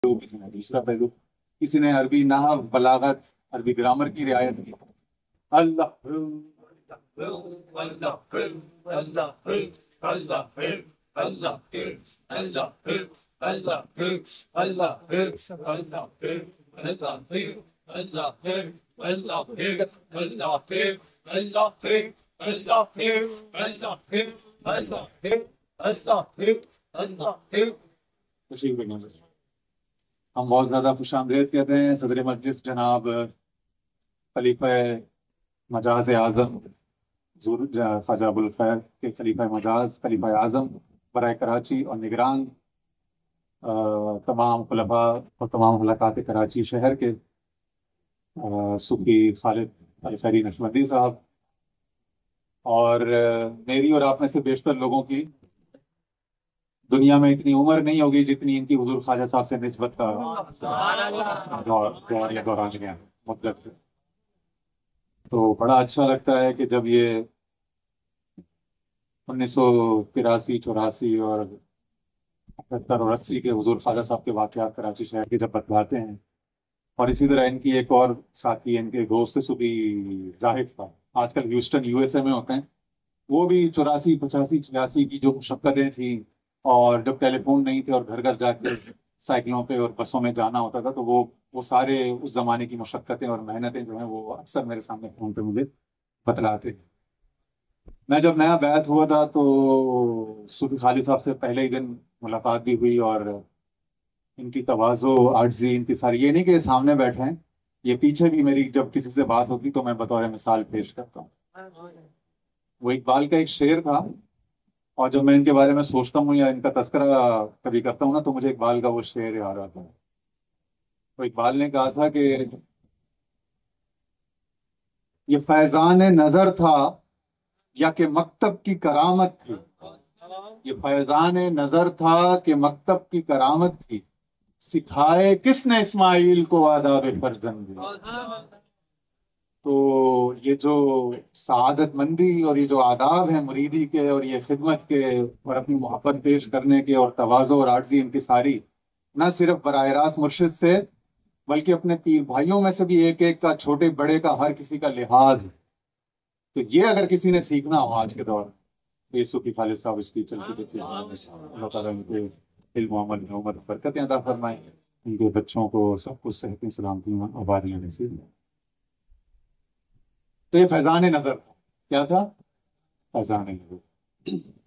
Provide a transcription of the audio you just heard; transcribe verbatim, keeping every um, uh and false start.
किसी ने दूसरा पहलू, किसी ने अरबी नहव, बलागत, अरबी ग्रामर की रियायत की। अल्लाह खुशी हुई नजर। हम बहुत ज्यादा खुशामदीद कहते हैं सदर मजलिस जनाब खलीफा मजाज आजम ख्वाजा अबुल खैर के खलीफा मजाज खलीफा आजम बराए कराची और निगरान अ, तमाम खुलफा और तमाम मुलाकात कराची शहर के अ, सूफी खालिद अलखैरी नशबंदी साहब, और अ, मेरी और आप में से बेशतर लोगों की दुनिया में इतनी उम्र नहीं होगी जितनी इनकी हुजूर ख्वाजा साहब से निस्बत का दौर दौर या दौरान है मुद्दत है। तो बड़ा अच्छा लगता है कि जब ये उन्नीस सौ तिरासी चौरासी और अठहत्तर और अस्सी के हुजूर ख्वाजा साहब के वाकयात कराची शहर के जब बतलाते हैं, और इसी तरह इनकी एक और साथी इनके दोस्त सूफी जाहिद साहब आजकल ह्यूस्टन यूएसए में होते हैं, वो भी चौरासी पचासी छियासी की जो मुशक्कतें थी, और जब टेलीफोन नहीं थे और घर घर जाके साइकिलों पे और बसों में जाना होता था, तो वो वो सारे उस जमाने की मुशक्कतें और मेहनतें जो हैं वो अक्सर मेरे सामने फोन पे मुझे बतलाते हैं। मैं जब नया बैत हुआ था तो सूफी खालिद साहब से पहले ही दिन मुलाकात भी हुई, और इनकी तवाज़ो आर्जी इनकी सारी, ये नहीं कि ये सामने बैठे हैं, ये पीछे भी मेरी जब किसी से बात होती तो मैं बतौर मिसाल पेश करता हूँ। वो इकबाल का एक शेर था, और जब मैं इनके बारे में सोचता हूँ या इनका तस्करा कभी करता हूँ ना, तो मुझे इकबाल का वो शेर याद आता है। तो इकबाल ने कहा था कि ये फैजान नजर था या कि मकतब की करामत थी, ये फैजान नजर था कि मकतब की करामत थी, सिखाए किसने इस्माइल को आदाब फर्जंदी। तो ये जो सआदत मंदी और ये जो आदाब हैं मुरीदी के, और ये खिदमत के और अपनी मोहब्बत पेश करने के, और तवाज़ो और आर्जी इनकी सारी, न सिर्फ बराह रास्त मुर्शिद से बल्कि अपने पीर भाइयों में से भी एक एक का, छोटे बड़े का, हर किसी का लिहाज। तो ये अगर किसी ने सीखना हो आज के दौर में, तो ये सूफी खालिद साहब इसकी चलती देखिए। अल्लाह ताला इनके इल्म और अमल में उम्र बरकतें अता फरमाए, उनके बच्चों को सब कुछ सेहतें सलामती आबादियां नसीब। तो ये फैजान नजर था। क्या था? फैजान नजर।